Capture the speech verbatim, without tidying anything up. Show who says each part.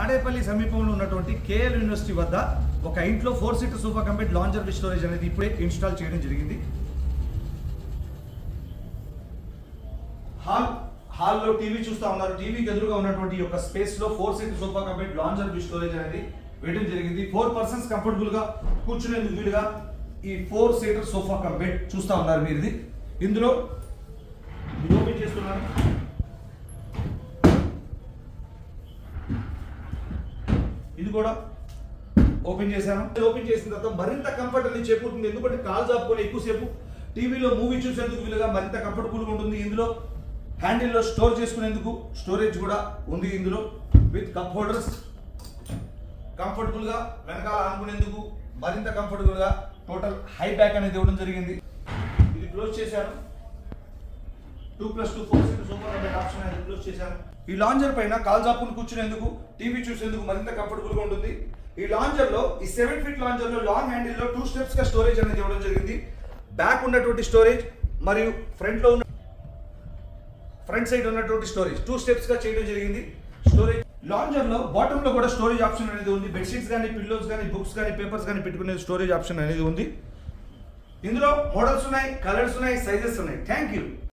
Speaker 1: తాడేపల్లి సమీపంలో ఉన్నటువంటి KL university వద్ద ఒక ఇంట్లో four seater sofa company lounger with storage అనేది ఇప్పుడే ఇన్స్టాల్ చేయడం జరిగింది. హాల్ హాల్లో టీవీ చూస్తూ ఉన్నారు. టీవీకి ఎదురుగా ఉన్నటువంటి యొక్క స్పేస్ లో four seater sofa company lounger with storage అనేది వేయడం జరిగింది. ఫోర్ పర్సన్స్ కంఫర్టబుల్ గా కూర్చునేందుకు వీలుగా ఈ ఫోర్ సీటర్ సోఫా కంపెనీ చూస్తూ ఉన్నారు మీరు. ఇది ఇందులో ఓపెన్ చేస్తున్నారు. ఇది కూడా ఓపెన్ చేశాను. ఓపెన్ చేసిన తర్వాత మరింత కంఫర్ట్ అనేది చేకూరుతుంది. ఎందుకంటే కాల్ జాపుకొని ఎక్కువసేపు టీవీలో మూవీ చూసేందుకు వీలుగా మరింత కంఫర్టబుల్గా ఉంటుంది. ఇందులో హ్యాండిల్లో స్టోర్ చేసుకునేందుకు స్టోరేజ్ కూడా ఉంది. ఇందులో విత్ కప్ హోల్డర్స్ కంఫర్టబుల్గా వెనకాల ఆనుకునేందుకు మరింత కంఫర్టబుల్గా టోటల్ హై బ్యాక్ అనేది ఇవ్వడం జరిగింది. ఇది క్లోజ్ చేశాను. Two plus two four seater sofa option అనేది క్లోజ్ చేశాను. ఈ లాంజర్ పైన కాల్ జాపుని కూర్చునేందుకు టీవీ చూసేందుకు మరింత కంఫర్టబుల్ గా ఉంటుంది. ఈ లాంజర్ లో ఈ సెవెన్ ఫీట్ లాంజర్ లో లాంగ్ హ్యాండిల్ లో టూ స్టెప్స్ గా స్టోరేజ్ అనేది ఇవ్వడం జరిగింది. బ్యాక్ ఉన్నటువంటి స్టోరేజ్ మరియు ఫ్రంట్ లో ఉన్న ఫ్రంట్ సైడ్ ఉన్నటువంటి స్టోరేజ్ టూ స్టెప్స్ గా చేయడం జరిగింది. స్టోరేజ్ లాంజర్ లో బాటమ్ లో కూడా స్టోరేజ్ ఆప్షన్ అనేది ఉంది. బెడ్షీట్స్ కానీ పిల్లోస్ కానీ బుక్స్ కానీ పేపర్స్ కానీ పెట్టుకునే స్టోరేజ్ ఆప్షన్ అనేది ఉంది. ఇందులో మోడల్స్ ఉన్నాయి, కలర్స్ ఉన్నాయి, సైజెస్ ఉన్నాయి. Thank you.